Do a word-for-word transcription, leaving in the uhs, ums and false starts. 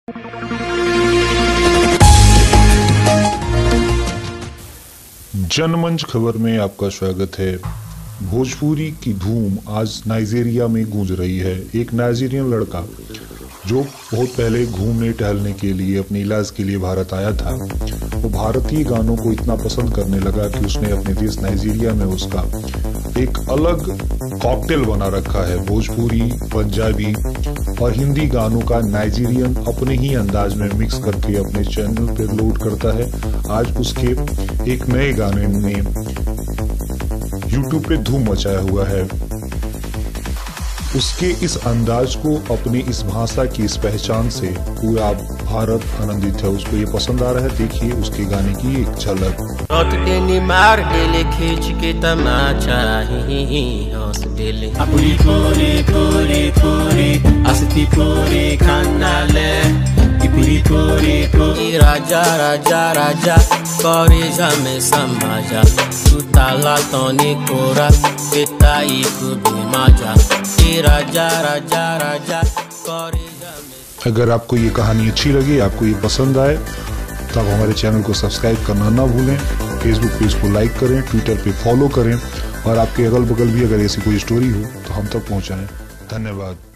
जनमंच खबर में आपका स्वागत है। भोजपुरी की धूम आज नाइजीरिया में गूंज रही है। एक नाइजीरियन लड़का जो बहुत पहले घूमने टहलने के लिए अपने इलाज के लिए भारत आया था, वो भारतीय गानों को इतना पसंद करने लगा कि उसने अपने देश नाइजीरिया में उसका एक अलग कॉकटेल बना रखा है। भोजपुरी, पंजाबी और हिंदी गानों का नाइजीरियन अपने ही अंदाज में मिक्स करके अपने चैनल पर लोड करता है। आज उसके एक नए गाने ने यूट्यूब पे धूम मचाया हुआ है। उसके इस अंदाज को, अपनी इस भाषा की इस पहचान से पूरा भारत आनंदित है। उसको ये पसंद आ रहा है। देखिए उसके गाने की एक झलक। मार डेले खींच के तमाचा ही हंस डेले अपुरी कोरे कोरे कोरे अस्ति कोरे कानाले इपुरी कोरे कोरे राजा राजा राजा कोरे जामे समाजा सुताला तोनी कोरा केताई कुबी माजा राजा राजा राजा कोरे जामे। अगर आपको ये कहानी अच्छी लगी, आपको ये पसंद आए, तब हमारे चैनल को सब्सक्राइब करना ना भूलें। फेसबुक पेज को लाइक करें, ट्विटर पे फॉलो करें और आपके अगल बगल भी अगर ऐसी कोई स्टोरी हो तो हम तक पहुंचाएं। धन्यवाद।